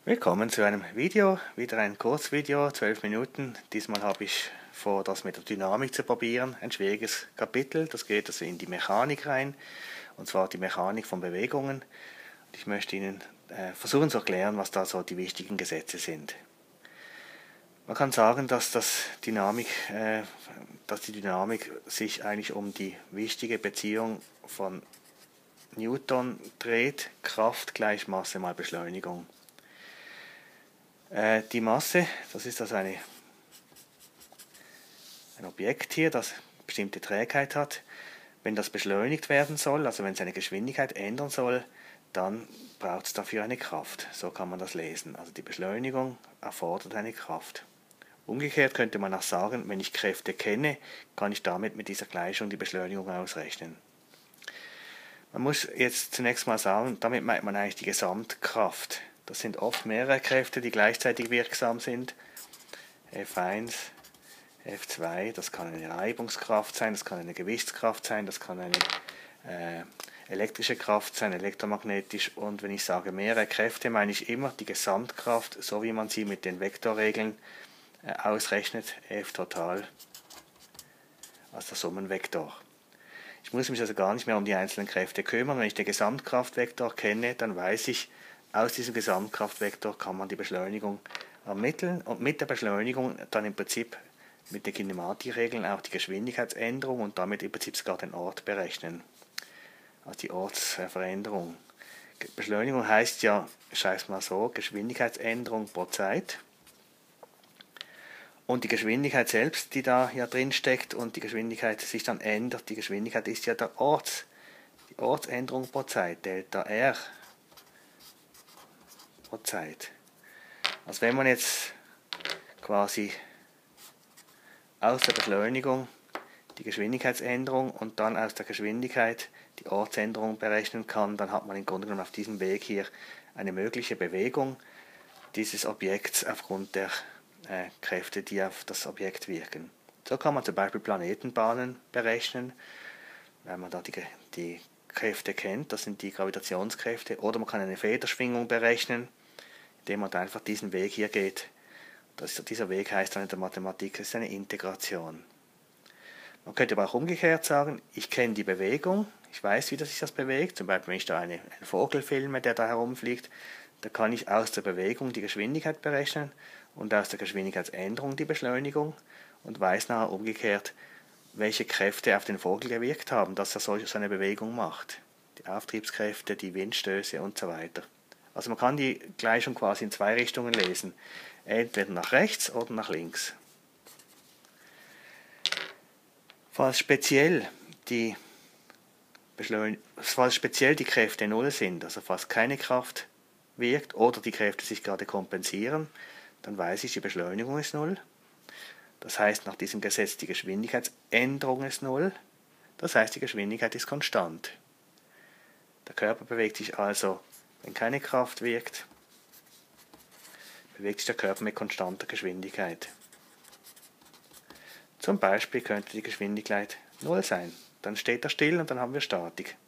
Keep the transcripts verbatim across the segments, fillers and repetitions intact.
Willkommen zu einem Video, wieder ein Kurzvideo, zwölf Minuten. Diesmal habe ich vor, das mit der Dynamik zu probieren. Ein schwieriges Kapitel, das geht also in die Mechanik rein, und zwar die Mechanik von Bewegungen. Und ich möchte Ihnen äh, versuchen zu erklären, was da so die wichtigen Gesetze sind. Man kann sagen, dass, das Dynamik, äh, dass die Dynamik sich eigentlich um die wichtige Beziehung von Newton dreht, Kraft gleich Masse mal Beschleunigung. Äh, die Masse, das ist also eine, ein Objekt hier, das bestimmte Trägheit hat. Wenn das beschleunigt werden soll, also wenn seine Geschwindigkeit ändern soll, dann braucht es dafür eine Kraft. So kann man das lesen. Also die Beschleunigung erfordert eine Kraft. Umgekehrt könnte man auch sagen, wenn ich Kräfte kenne, kann ich damit mit dieser Gleichung die Beschleunigung ausrechnen. Man muss jetzt zunächst mal sagen, damit meint man eigentlich die Gesamtkraft. Das sind oft mehrere Kräfte, die gleichzeitig wirksam sind. F eins, F zwei, das kann eine Reibungskraft sein, das kann eine Gewichtskraft sein, das kann eine äh, elektrische Kraft sein, elektromagnetisch. Und wenn ich sage mehrere Kräfte, meine ich immer die Gesamtkraft, so wie man sie mit den Vektorregeln äh, ausrechnet, F total als der Summenvektor. Ich muss mich also gar nicht mehr um die einzelnen Kräfte kümmern. Wenn ich den Gesamtkraftvektor kenne, dann weiß ich, aus diesem Gesamtkraftvektor kann man die Beschleunigung ermitteln und mit der Beschleunigung dann im Prinzip mit den Kinematikregeln auch die Geschwindigkeitsänderung und damit im Prinzip sogar den Ort berechnen. Also die Ortsveränderung. Beschleunigung heißt ja, ich schreibe es mal so, Geschwindigkeitsänderung pro Zeit. Und die Geschwindigkeit selbst, die da ja drin steckt und die Geschwindigkeit sich dann ändert, die Geschwindigkeit ist ja der Orts, die Ortsänderung pro Zeit, Delta R. Pro Zeit. Also wenn man jetzt quasi aus der Beschleunigung die Geschwindigkeitsänderung und dann aus der Geschwindigkeit die Ortsänderung berechnen kann, dann hat man im Grunde genommen auf diesem Weg hier eine mögliche Bewegung dieses Objekts aufgrund der äh, Kräfte, die auf das Objekt wirken. So kann man zum Beispiel Planetenbahnen berechnen, wenn man da die, die Kräfte kennt, das sind die Gravitationskräfte, oder man kann eine Federschwingung berechnen, indem man einfach diesen Weg hier geht. Das, dieser Weg heißt dann in der Mathematik, es ist eine Integration. Man könnte aber auch umgekehrt sagen, ich kenne die Bewegung, ich weiß, wie das sich das bewegt, zum Beispiel wenn ich da eine, einen Vogel filme, der da herumfliegt, da kann ich aus der Bewegung die Geschwindigkeit berechnen und aus der Geschwindigkeitsänderung die Beschleunigung und weiß nachher umgekehrt, welche Kräfte auf den Vogel gewirkt haben, dass er solch eine Bewegung macht. Die Auftriebskräfte, die Windstöße und so weiter. Also man kann die Gleichung quasi in zwei Richtungen lesen. Entweder nach rechts oder nach links. Falls speziell die, falls speziell die Kräfte null sind, also falls keine Kraft wirkt oder die Kräfte sich gerade kompensieren, dann weiß ich, die Beschleunigung ist null. Das heißt, nach diesem Gesetz die Geschwindigkeitsänderung ist null. Das heißt, die Geschwindigkeit ist konstant. Der Körper bewegt sich also, wenn keine Kraft wirkt, bewegt sich der Körper mit konstanter Geschwindigkeit. Zum Beispiel könnte die Geschwindigkeit null sein. Dann steht er still und dann haben wir Statik.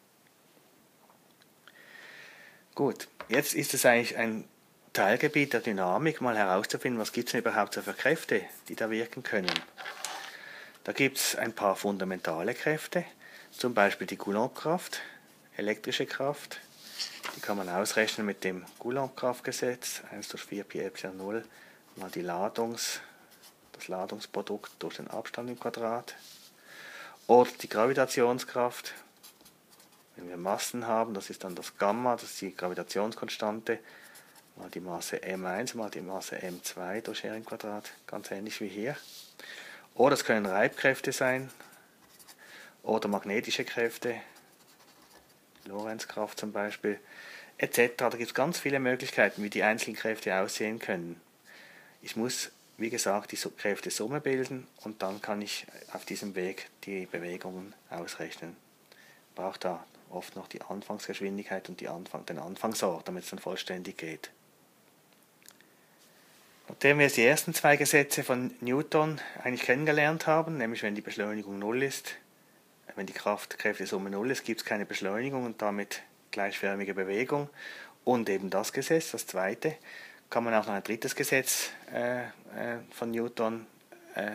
Gut, jetzt ist es eigentlich ein Teilgebiet der Dynamik, mal herauszufinden, was gibt es denn überhaupt so für Kräfte, die da wirken können. Da gibt es ein paar fundamentale Kräfte, zum Beispiel die Coulomb-Kraft, elektrische Kraft. Die kann man ausrechnen mit dem Coulomb-Kraftgesetz, eins durch vier Pi Epsilon null mal die Ladungs, das Ladungsprodukt durch den Abstand im Quadrat. Oder die Gravitationskraft, wenn wir Massen haben, das ist dann das Gamma, das ist die Gravitationskonstante, mal die Masse m eins mal die Masse m zwei durch R im Quadrat, ganz ähnlich wie hier. Oder es können Reibkräfte sein, oder magnetische Kräfte, Lorentzkraft zum Beispiel, et cetera. Da gibt es ganz viele Möglichkeiten, wie die einzelnen Kräfte aussehen können. Ich muss, wie gesagt, die Kräfte Summe bilden und dann kann ich auf diesem Weg die Bewegungen ausrechnen. Ich brauche da oft noch die Anfangsgeschwindigkeit und die Anfang, den Anfangsort, damit es dann vollständig geht. Nachdem wir jetzt die ersten zwei Gesetze von Newton eigentlich kennengelernt haben, nämlich wenn die Beschleunigung null ist, wenn die Kraft, Kräftesumme null ist, gibt es keine Beschleunigung und damit gleichförmige Bewegung. Und eben das Gesetz, das zweite, kann man auch noch ein drittes Gesetz äh, äh, von Newton äh,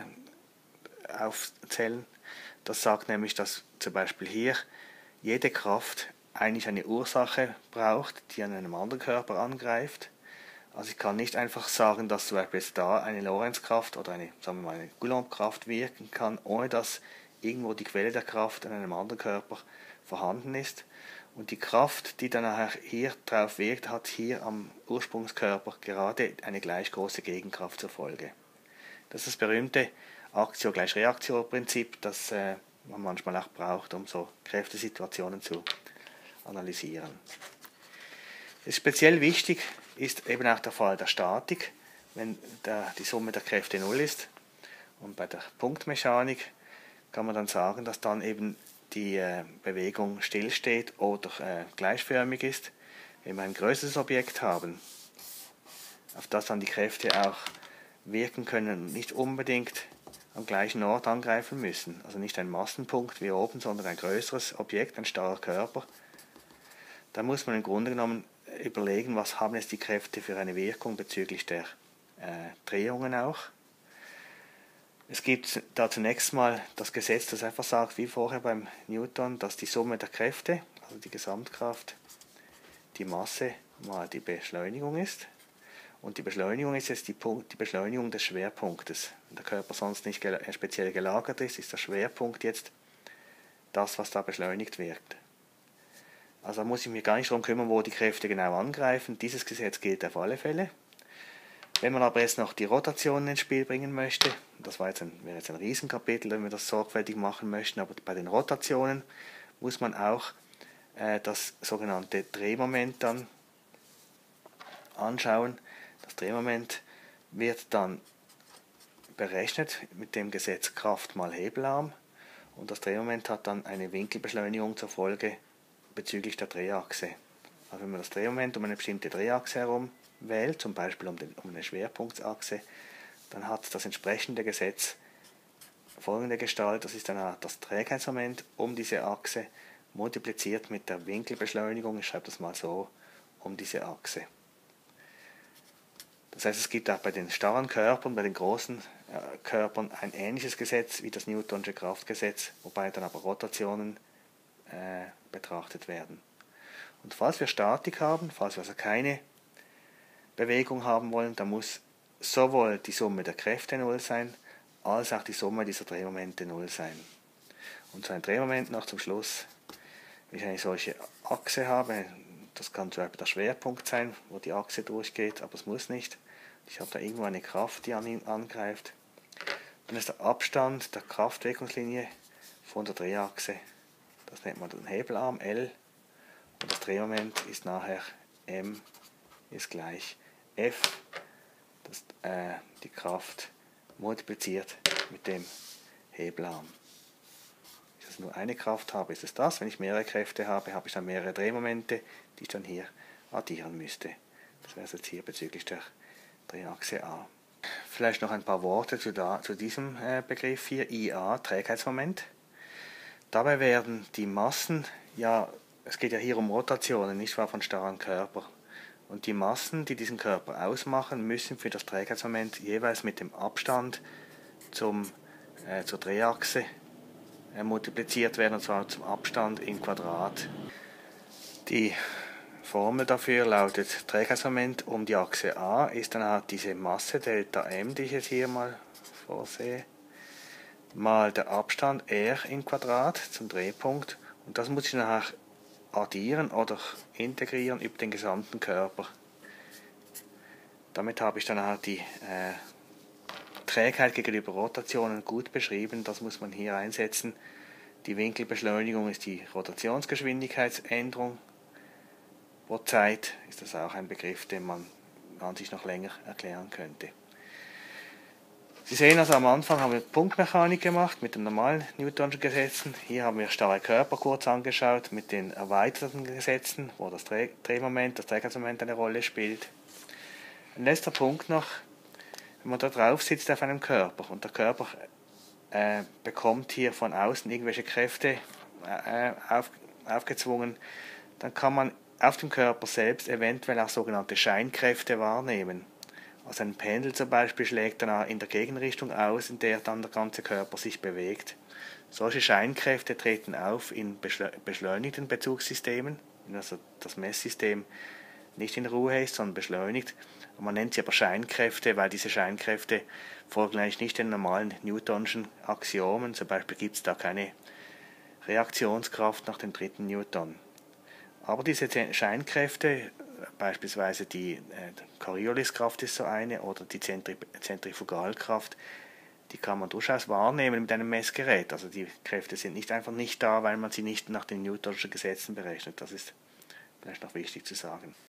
aufzählen. Das sagt nämlich, dass zum Beispiel hier jede Kraft eigentlich eine Ursache braucht, die an einem anderen Körper angreift. Also ich kann nicht einfach sagen, dass zum Beispiel jetzt da eine Lorentzkraft oder eine, sagen wir mal, eine Coulombkraft wirken kann, ohne dass irgendwo die Quelle der Kraft an einem anderen Körper vorhanden ist. Und die Kraft, die dann nachher hier drauf wirkt, hat hier am Ursprungskörper gerade eine gleich große Gegenkraft zur Folge. Das ist das berühmte Aktio gleich Reaktio-Prinzip, das äh, man manchmal auch braucht, um so Kräftesituationen zu analysieren. Speziell wichtig ist eben auch der Fall der Statik, wenn der, die Summe der Kräfte null ist. Und bei der Punktmechanik kann man dann sagen, dass dann eben die äh, Bewegung stillsteht oder äh, gleichförmig ist. Wenn wir ein größeres Objekt haben, auf das dann die Kräfte auch wirken können und nicht unbedingt am gleichen Ort angreifen müssen. Also nicht ein Massenpunkt wie oben, sondern ein größeres Objekt, ein starrer Körper. Da muss man im Grunde genommen überlegen, was haben jetzt die Kräfte für eine Wirkung bezüglich der äh, Drehungen auch. Es gibt da zunächst mal das Gesetz, das einfach sagt, wie vorher beim Newton, dass die Summe der Kräfte, also die Gesamtkraft, die Masse mal die Beschleunigung ist. Und die Beschleunigung ist jetzt die, Punkt, die Beschleunigung des Schwerpunktes. Wenn der Körper sonst nicht gel- speziell gelagert ist, ist der Schwerpunkt jetzt das, was da beschleunigt wird. Also da muss ich mir gar nicht darum kümmern, wo die Kräfte genau angreifen. Dieses Gesetz gilt auf alle Fälle. Wenn man aber jetzt noch die Rotationen ins Spiel bringen möchte, das war jetzt ein, wäre jetzt ein Riesenkapitel, wenn wir das sorgfältig machen möchten, aber bei den Rotationen muss man auch äh, das sogenannte Drehmoment dann anschauen. Das Drehmoment wird dann berechnet mit dem Gesetz Kraft mal Hebelarm und das Drehmoment hat dann eine Winkelbeschleunigung zur Folge bezüglich der Drehachse. Also wenn man das Drehmoment um eine bestimmte Drehachse herum wählt, zum Beispiel um, den, um eine Schwerpunktsachse, dann hat das entsprechende Gesetz folgende Gestalt, das ist dann das Trägheitsmoment um diese Achse multipliziert mit der Winkelbeschleunigung, ich schreibe das mal so, um diese Achse. Das heißt, es gibt auch bei den starren Körpern, bei den großen äh, Körpern ein ähnliches Gesetz wie das Newtonsche Kraftgesetz, wobei dann aber Rotationen äh, betrachtet werden. Und falls wir Statik haben, falls wir also keine Bewegung haben wollen, dann muss sowohl die Summe der Kräfte null sein, als auch die Summe dieser Drehmomente null sein. Und so ein Drehmoment noch zum Schluss, wenn ich eine solche Achse habe, das kann zum Beispiel der Schwerpunkt sein, wo die Achse durchgeht, aber es muss nicht. Ich habe da irgendwo eine Kraft, die an ihn angreift. Dann ist der Abstand der Kraftwirkungslinie von der Drehachse, das nennt man den Hebelarm L, und das Drehmoment ist nachher M ist gleich F, das, äh, die Kraft multipliziert mit dem Hebelarm. Wenn ich also nur eine Kraft habe, ist es das. Wenn ich mehrere Kräfte habe, habe ich dann mehrere Drehmomente, die ich dann hier addieren müsste. Das wäre es jetzt hier bezüglich der Drehachse A. Vielleicht noch ein paar Worte zu, da, zu diesem äh, Begriff hier, I A, Trägheitsmoment. Dabei werden die Massen, ja, es geht ja hier um Rotationen, nicht wahr, von starren Körpern. Und die Massen, die diesen Körper ausmachen, müssen für das Trägheitsmoment jeweils mit dem Abstand zum, äh, zur Drehachse äh, multipliziert werden, und zwar zum Abstand im Quadrat. Die Formel dafür lautet, Trägheitsmoment um die Achse A ist dann halt diese Masse Delta M, die ich jetzt hier mal vorsehe, mal der Abstand R im Quadrat zum Drehpunkt, und das muss ich nachher addieren oder integrieren über den gesamten Körper. Damit habe ich dann halt die äh, Trägheit gegenüber Rotationen gut beschrieben. Das muss man hier einsetzen. Die Winkelbeschleunigung ist die Rotationsgeschwindigkeitsänderung. Pro Zeit ist das auch ein Begriff, den man an sich noch länger erklären könnte. Sie sehen also, am Anfang haben wir Punktmechanik gemacht mit den normalen Newtonschen Gesetzen. Hier haben wir starre Körper kurz angeschaut mit den erweiterten Gesetzen, wo das Dreh Drehmoment, das Trägheitsmoment eine Rolle spielt. Ein letzter Punkt noch, wenn man da drauf sitzt auf einem Körper und der Körper äh, bekommt hier von außen irgendwelche Kräfte äh, auf, aufgezwungen, dann kann man auf dem Körper selbst eventuell auch sogenannte Scheinkräfte wahrnehmen. Also ein Pendel zum Beispiel schlägt dann in der Gegenrichtung aus, in der dann der ganze Körper sich bewegt. Solche Scheinkräfte treten auf in beschleunigten Bezugssystemen, also das Messsystem nicht in Ruhe ist, sondern beschleunigt. Und man nennt sie aber Scheinkräfte, weil diese Scheinkräfte folgen eigentlich nicht den normalen Newtonschen Axiomen. Zum Beispiel gibt es da keine Reaktionskraft nach dem dritten Newton. Aber diese Scheinkräfte, beispielsweise die äh, Corioliskraft ist so eine oder die Zentri Zentrifugalkraft, die kann man durchaus wahrnehmen mit einem Messgerät. Also die Kräfte sind nicht einfach nicht da, weil man sie nicht nach den Newtonschen Gesetzen berechnet. Das ist vielleicht noch wichtig zu sagen.